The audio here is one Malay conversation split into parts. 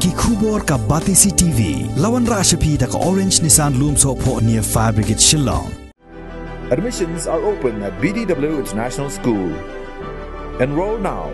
ki khubor ka Batisi TV lawan rashapi da ka Orange Nissan Loom so po near Fire Brigade Shillong. Admissions are open at BDW International School. Enroll now.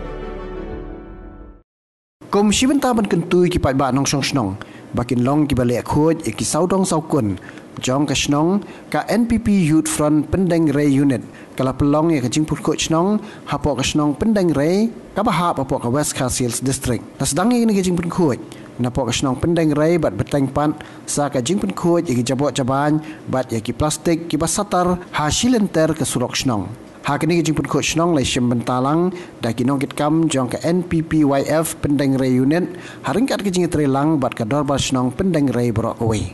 Kom shibenta ban kentui ki pai ba nong song snong bakin long ki bale khoj ki saudong saukun jong ka snong ka NPP Youth Front Pendeng Ray Unit kala pelong ya ka jingput khoj snong hapo ka snong Pendeng Ray ka baha papo ka West Khasiels District tasdang ni ka jingput khoj napo ka snong Pendeng Ray bat beteng pan sa ka jingput khoj ki jabok jaban bat ya ki plastik ki basatar ha silenter ka surok snong Hakini kijing pun coach nong lai sim bentalang da kinong kit kam jong ka NPPYF Pendeng Ray Unit haring kat kijing trelang bat ka dorbar snong Pendeng Ray borok away.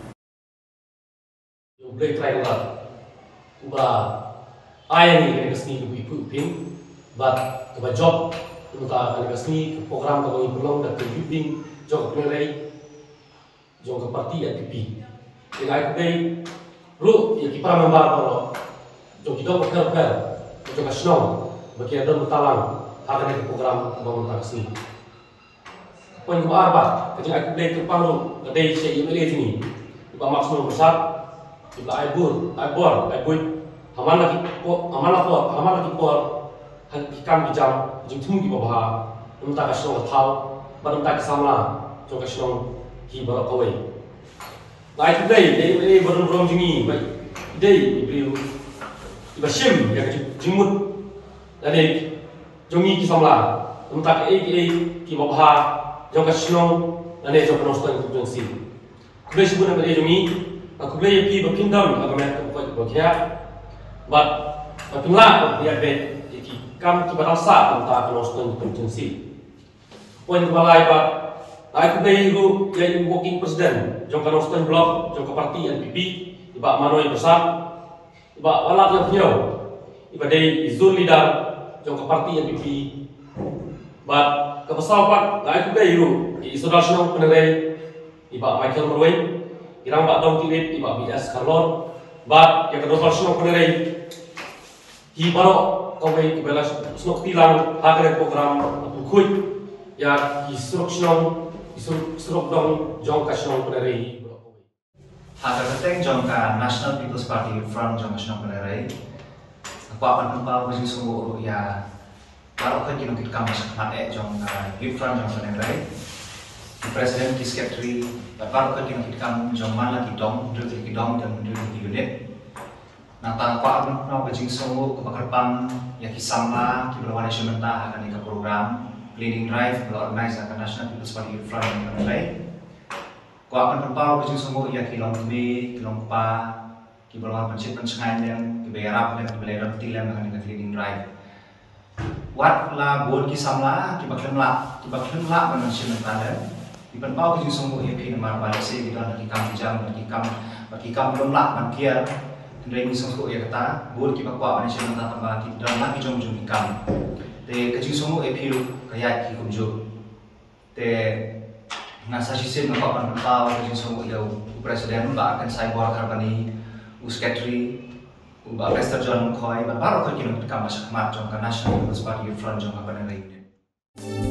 Boleh try uba ayang ni kesni ku ipu pin bat ke job uta kan kesni program ka ngi pulong da keeping jong Pendeng Ray jong ka parti NPP. Ilai ku dei lu ya kipara member poro jong kidok per Jika senang, bagi ada mutalang, hari ini program bangun taksi. Poin keempat, ketika aku beli terparu, kedai saya email ini, iba maksimum besar, iba aibur, haman lagi por, hikam bijam, jengtung di bawah, mentah kesenang tahu, mentah kesamla, jika kesenang hiba kawai. Nah itu deh, belum jengi, deh beliau. Iba sim ya jimut dari jongi ki samla untak ki babha jong ka snong ane jong nostan ku jong si kule sibuna me jongi aku kule pi bapindam agame ko kya bat batula ya be ki kam ki barasa untak nostan ku jong si poin balai ba aku be ru ya working president jong ka nostan block jong ka parti NPP iba manoi besar Iba walat yang punya, iba dari zon leader jong ke parti NPP, bat kepesawapan, dah itu dari itu, saudara senang penerai, iba Michael Merwin, irang bat dong tilip, iba BS Carlon, bat yang kedua senang penerai, baru kawai iba senang tilang, haknya program tukut, ya suruk senang, suruk dong jong ke senang penerai. Haga keteng jong ka National People's Party from jong national penerai. Aku akan nampak baju semua ya. Kalau kan kita kita masuk mat jong Youth Front jong penerai. Presiden ki secretary. Kalau kan kita jong mana ki dong, duduk ki dong dan duduk ki unit. Nata aku akan nampak baju semua kebakarpan ya ki sama ki berwarna sementara akan ika program cleaning drive organize akan National People's Party Youth Front jong penerai. Kau akan berpau ke semua ia kilong B, kilong pa, kibalan pencet pencengan yang kibayarap dan kibayaran tilam dengan cleaning drive. Wat la buat kisamla, kibaklen la dengan sementara. Kiberpau ke semua ia kini marwala se kita nak jam, berkikam belum la makiar. Kendai ni semua ia kata, buat kibakwa dengan sementara tambah kita lagi jom kikam. Te kecil semua ia pilu kayak kikumjo. Te nasa sistem nak akan bertahu dengan semua itu presiden akan saya bawa karbani secretary Pastor John Mukhoy baru kita masuk mat jong National People's Party Front jong apa yang lainnya.